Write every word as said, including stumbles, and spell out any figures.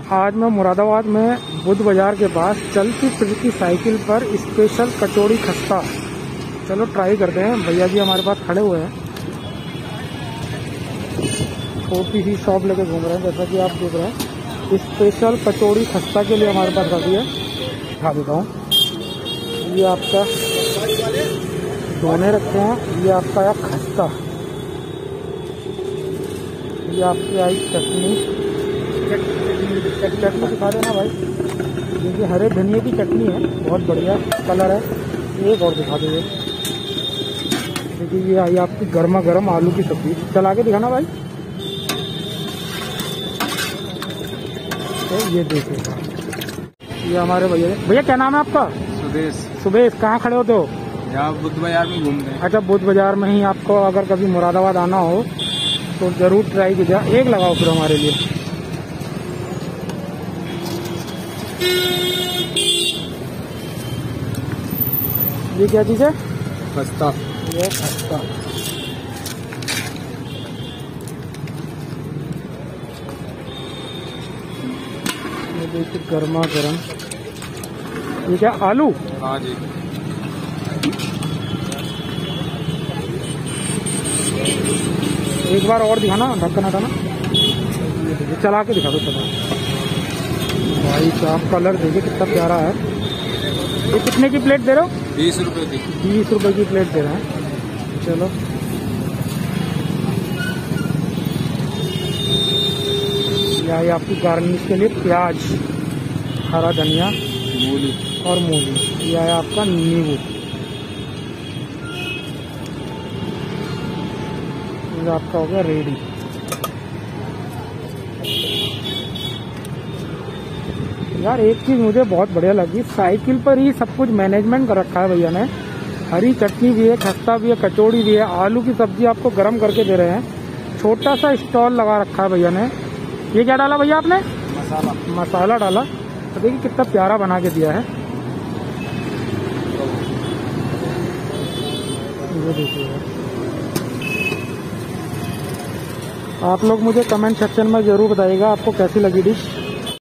आज मैं मुरादाबाद में बुद्ध बाजार के पास चलती फिरती साइकिल पर स्पेशल कचौड़ी खस्ता। चलो ट्राई करते हैं। भैया जी हमारे पास खड़े हुए हैं, छोटी सी शॉप लेके घूम रहे हैं जैसा कि आप देख रहे हैं। स्पेशल कचौड़ी खस्ता के लिए हमारे पास रखी है, दिखा देता हूँ। ये आपका दोने रखे हैं, ये आपका है खस्ता, ये आपकी आई चटनी। चटनी दिखा देना भाई, ये हरे धनिया की चटनी है, बहुत बढ़िया कलर है। एक और दिखा दीजिए, देखिए ये आई आपकी गर्मा गर्म आलू की सब्जी। चला के दिखाना भाई। तो ये देखिएगा, ये हमारे भैया। भैया क्या नाम है आपका? सुदेश। सुदेश, कहाँ खड़े होते हो? यहाँ बुद्ध बाजार में घूम रहे हैं। अच्छा, बुद्ध बाजार में ही। आपको अगर कभी मुरादाबाद आना हो तो जरूर ट्राई कीजिए। एक लगाओ फिर हमारे लिए। ये क्या चीज है? खस्ता। ये खस्ता। ये देखिए गर्मा गर्म। ये क्या आलू? हाँ जी। एक बार और दिखाना, ढक्कन हटाना। चला के दिखा दो। चला भाई साहब, कलर देखिए कितना प्यारा है। ये कितने की प्लेट दे रहे हो? बीस रुपए की। बीस रुपए की प्लेट दे रहे हैं। चलो ये आपकी गार्निश के लिए प्याज, हरा धनिया, मूली और मूली। यह है आपका नींबू। ये आपका हो गया रेडी। यार एक चीज मुझे बहुत बढ़िया लगी, साइकिल पर ही सब कुछ मैनेजमेंट कर रखा है भैया ने। हरी चटनी भी है, खस्ता भी है, कचौड़ी भी है, आलू की सब्जी आपको गर्म करके दे रहे हैं। छोटा सा स्टॉल लगा रखा है भैया ने। ये क्या डाला भैया आपने? मसाला। मसाला डाला। तो देखिए कितना प्यारा बना के दिया है। ये देखिए, आप लोग मुझे कमेंट सेक्शन में जरूर बताइएगा आपको कैसी लगी डिश।